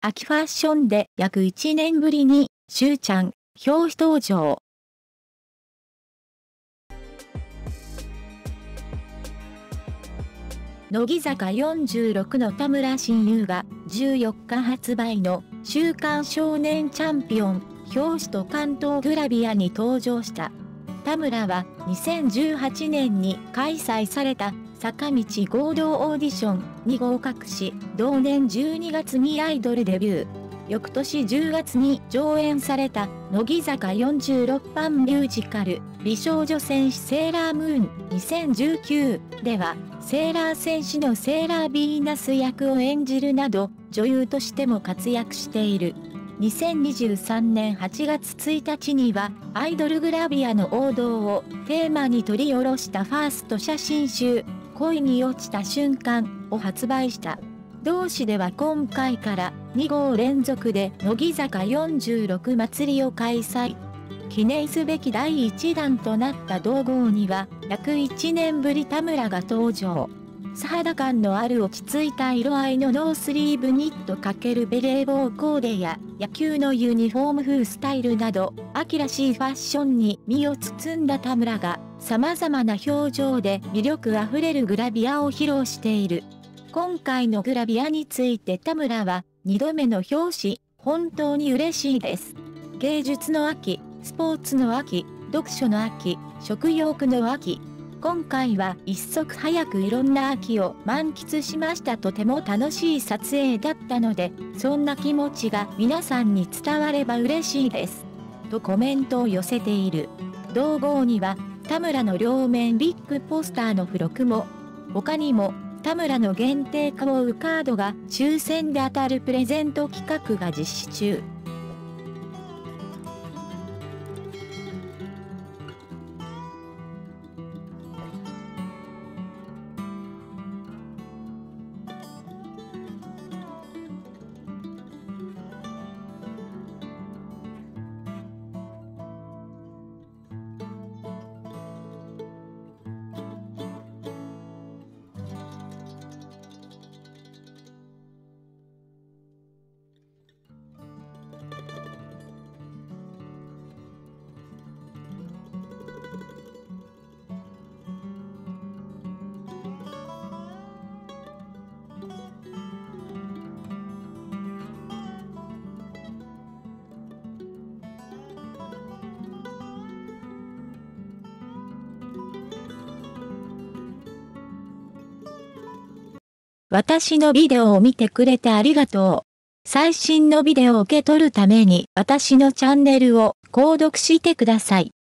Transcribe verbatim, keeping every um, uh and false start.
秋ファッションで約いちねんぶりに、しゅうちゃん、表紙登場。乃木坂よんじゅうろくの田村真佑がじゅうよっか発売の週刊少年チャンピオン表紙と関東グラビアに登場した。田村はにせんじゅうはちねんに開催された坂道合同オーディションに合格し、同年じゅうにがつにアイドルデビュー。翌年じゅうがつに上演された乃木坂よんじゅうろく版ミュージカル美少女戦士セーラームーンにせんじゅうきゅうではセーラー戦士のセーラーヴィーナス役を演じるなど女優としても活躍している。にせんにじゅうさんねんはちがつついたちにはアイドルグラビアの王道をテーマに取り下ろしたファースト写真集恋に落ちた瞬間を発売した。同誌では今回からにごう連続で乃木坂よんじゅうろく祭りを開催。記念すべきだいいちだんとなった同号には約いちねんぶり田村が登場。素肌感のある落ち着いた色合いのノースリーブニット×ベレー帽コーデや野球のユニフォーム風スタイルなど秋らしいファッションに身を包んだ田村が様々な表情で魅力あふれるグラビアを披露している。今回のグラビアについて田村はにどめの表紙、本当に嬉しいです。芸術の秋、スポーツの秋、読書の秋、食欲の秋。今回は一足早くいろんな秋を満喫しました。とても楽しい撮影だったので、そんな気持ちが皆さんに伝われば嬉しいです。とコメントを寄せている。同号には田村の両面ビッグポスターの付録も。他にも田村の限定花王カードが抽選で当たるプレゼント企画が実施中。私のビデオを見てくれてありがとう。最新のビデオを受け取るために私のチャンネルを購読してください。